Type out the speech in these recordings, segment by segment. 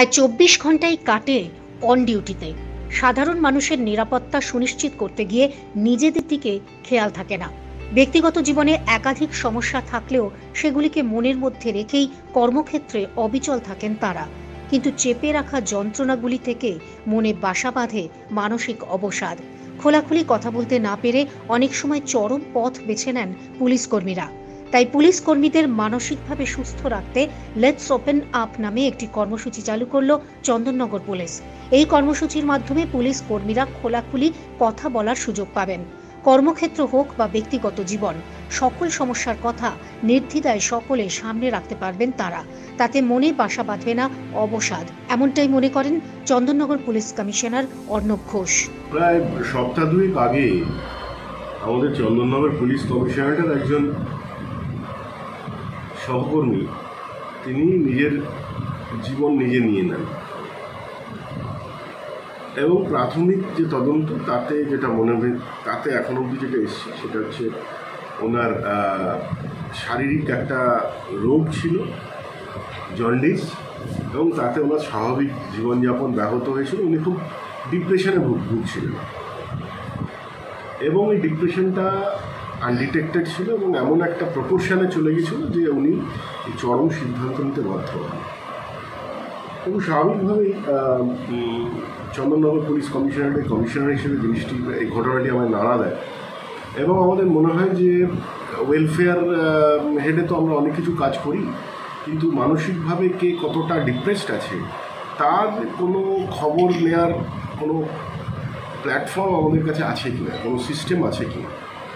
প্রায় 24 ঘন্টাই কাটে অন ডিউটিতে। সাধারণ মানুষের নিরাপত্তা সুনিশ্চিত করতে গিয়ে নিজেদের দিকে খেয়াল থাকে না। ব্যক্তিগত জীবনে একাধিক সমস্যা থাকলেও সেগুলিকে মনের মধ্যে রেখেই কর্মক্ষেত্রে অবিচল থাকেন তারা। কিন্তু চেপে রাখা যন্ত্রণাগুলি থেকে মনে বাসা বাঁধে মানসিক অবসাদ। খোলাখুলি কথা বলতে না পেরে অনেক সময় চরম পথ বেছে নেন পুলিশ কর্মীরা। তাই পুলিশ কর্মীদের মানসিকভাবে সুস্থ রাখতে লেটস ওপেন আপ নামে একটি কর্মসূচি চালু করল চন্দননগর পুলিশ। এই কর্মসূচির মাধ্যমে পুলিশ কর্মীরা খোলাখুলি কথা বলার সুযোগ পাবেন। কর্মক্ষেত্র হোক বা ব্যক্তিগত জীবন, সকল সমস্যার কথা নির্দ্বিধায় সকলে সামনে রাখতে পারবেন তারা। তাতে মনে বাসা বাঁধবে না অবসাদ, এমনটাই মনে করেন চন্দননগর পুলিশ কমিশনার অর্ণব ঘোষ। প্রায় সপ্তাহ দুয়েক আগে আমাদের চন্দননগর পুলিশ কমিশনারের একজন সহকর্মী তিনি নিজের জীবন নিজে নিয়ে নেন এবং প্রাথমিক যে তদন্ত তাতে যেটা মনে হয়, তাতে এখন অবধি যেটা এসছে সেটা হচ্ছে ওনার শারীরিক একটা রোগ ছিল, জন্ডিস, এবং তাতে ওনার স্বাভাবিক জীবনযাপন ব্যাহত হয়েছিল। উনি খুব ডিপ্রেশনে ভুগছিলেন এবং এই ডিপ্রেশনটা আনডিটেক্টেড ছিল এবং এমন একটা প্রপোর্শনে চলে গেছিল যে উনি এই চরম সিদ্ধান্ত নিতে বাধ্য হন। এবং স্বাভাবিকভাবেই চন্দননগর পুলিশ কমিশনারের কমিশনার হিসেবে জিনিসটি, এই ঘটনাটি আমায় নাড়া দেয় এবং আমাদের মনে হয় যে ওয়েলফেয়ার হেডে তো আমরা অনেক কিছু কাজ করি, কিন্তু মানসিকভাবে কে কতটা ডিপ্রেসড আছে তার কোনো খবর নেওয়ার কোনো প্ল্যাটফর্ম আমাদের কাছে আছে কিনা, কোনো সিস্টেম আছে কিনা।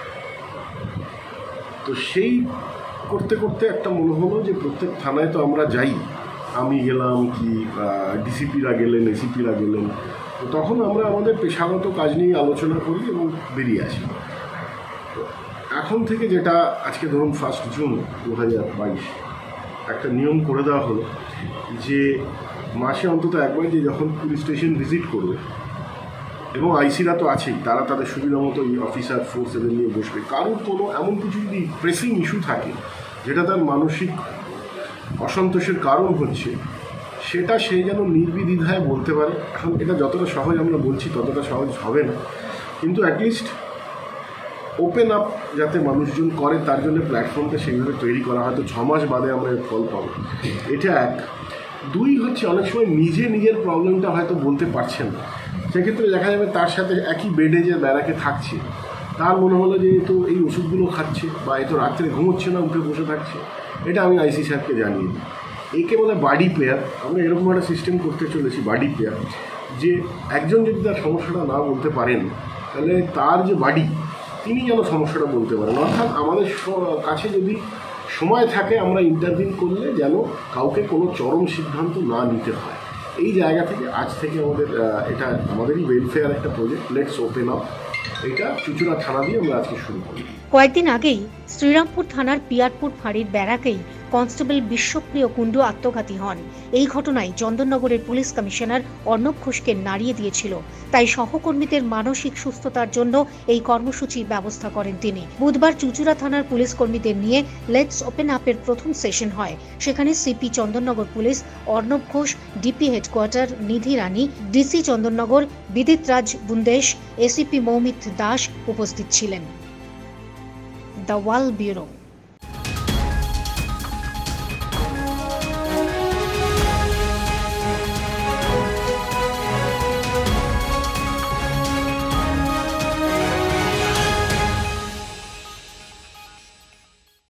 তো সেই করতে করতে একটা মনে হলো যে প্রত্যেক থানায় তো আমরা যাই, আমি গেলাম কি ডিসিপিরা গেলেন, এসিপিরা গেলেন, তো তখন আমরা আমাদের পেশাগত কাজ নিয়ে আলোচনা করি এবং বেরিয়ে আসি। তো এখন থেকে যেটা আজকে ধরুন 1 জুন 2022 একটা নিয়ম করে দেওয়া হলো যে মাসে অন্তত একবার যে যখন পুলিশ স্টেশন ভিজিট করবে, এবং আইসিরা তো আছেই, তারা তাদের সুবিধা মতো এই অফিসার ফোর্স এদের নিয়ে বসবে। কারোর কোনো এমন কিছু যদি প্রেসিং ইস্যু থাকে যেটা তার মানসিক অসন্তোষের কারণ হচ্ছে, সেটা সে যেন নির্বিদ্বিধায় বলতে পারে। এখন এটা যতটা সহজ আমরা বলছি ততটা সহজ হবে না, কিন্তু অ্যাটলিস্ট ওপেন আপ যাতে মানুষজন করে তার জন্য প্ল্যাটফর্মটা সেইভাবে তৈরি করা, হয়তো 6 মাস বাদে আমরা এর ফল পাবো। এটা এক। 2 হচ্ছে অনেক সময় নিজের প্রবলেমটা হয়তো বলতে পারছেন না, সেক্ষেত্রে দেখা যাবে তার সাথে একই বেডে যে ব্যারাকে থাকছে তার মনে হলো যে তো এই ওষুধগুলো খাচ্ছে বা এ তো রাত্রে ঘুমোচ্ছে না, উঠে বসে থাকছে। এটা আমি আইসি সাহেবকে জানিয়ে দিই। একে বলে বাডি পেয়ার। আমরা এরকম একটা সিস্টেম করতে চলেছি, বাডি পেয়ার, যে একজন যদি তার সমস্যাটা না বলতে পারেন তাহলে তার যে বাডি তিনি যেন সমস্যাটা বলতে পারেন। অর্থাৎ আমাদের কাছে যদি সময় থাকে আমরা ইন্টারভিউ করলে যেন কাউকে কোনো চরম সিদ্ধান্ত না নিতে হয়। এই জায়গা থেকে আজ থেকে এটা আমাদেরই ওয়েলফেয়ার একটা প্রজেক্ট, লেটস ওপেন আপ, এটা চুচুড়া থানা দিয়ে আমরা আজকে শুরু করি। কয়েকদিন আগেই শ্রীরামপুর থানার পিয়ারপুর ফাঁড়ির ব্যারাকেই কনস্টেবল বিশ্বপ্রিয় কুণ্ডু আত্মঘাতী হন। এই ঘটনায় চন্দননগরের পুলিশ কমিশনার অর্ণব ঘোষকে নাড়িয়ে দিয়েছিল। তাই সহকর্মীদের মানসিক সুস্থতার জন্য এই কর্মসূচির ব্যবস্থা করেন তিনি। বুধবার চুচুড়া থানার পুলিশ কর্মীদের নিয়ে লেটস ওপেন আপের প্রথম সেশন হয়। সেখানে CP Chandannagar police Arnab Ghosh, DP headquarter Nidhi Rani, DC Chandannagar Bidit Raj Bundesh, ACP Moumit Das উপস্থিত ছিলেন। The Wall bureau.